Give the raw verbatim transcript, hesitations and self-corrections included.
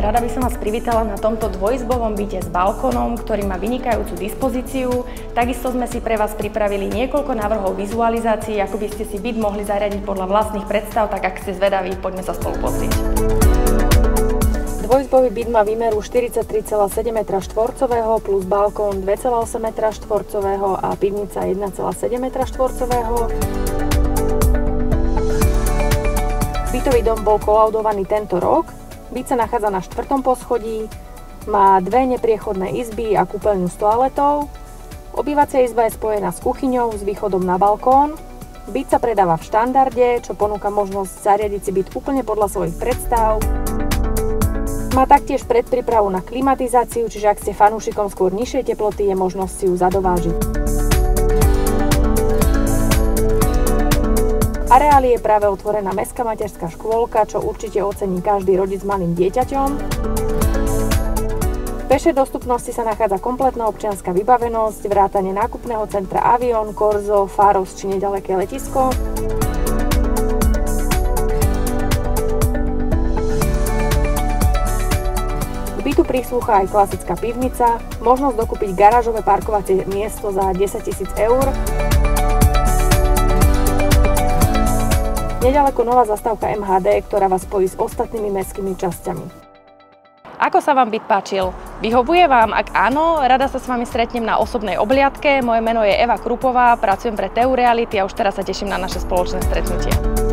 Rada by som vás privítala na tomto dvojizbovom byte s balkónom, ktorý má vynikajúcu dispozíciu. Takisto sme si pre vás pripravili niekoľko návrhov vizualizácií, ako by ste si byt mohli zariadiť podľa vlastných predstav, tak ak ste zvedaví, poďme sa spolu pozrieť. Dvojizbový byt má výmeru štyridsaťtri celá sedem metra štvorcového plus balkón dva celá osem metra štvorcového a pivnica jeden celá sedem metra štvorcového. Bytový dom bol kolaudovaný tento rok. Byt sa nachádza na štvrtom poschodí, má dve nepriechodné izby a kúpeľňu s toaletou. Obývacia izba je spojená s kuchyňou s východom na balkón. Byt sa predáva v štandarde, čo ponúka možnosť zariadiť si byt úplne podľa svojich predstav. Má taktiež predprípravu na klimatizáciu, čiže ak ste fanúšikom skôr nižšej teploty, je možnosť si ju zadovážiť. V areáli je práve otvorená mestská materská škôlka, čo určite ocení každý rodič s malým dieťaťom. V pešej dostupnosti sa nachádza kompletná občianska vybavenosť, vrátane nákupného centra Avion, Korzo, Faros či nedaleké letisko. K bytu prislúcha aj klasická pivnica, možnosť dokúpiť garážové parkovacie miesto za desaťtisíc eur. Nedaleko nová zastávka em há dé, ktorá vás spojí s ostatnými mestskými časťami. Ako sa vám byt páčil? Vyhovuje vám? Ak áno, rada sa s vami stretnem na osobnej obhliadke. Moje meno je Eva Krupová, pracujem pre té ú Reality a už teraz sa teším na naše spoločné stretnutie.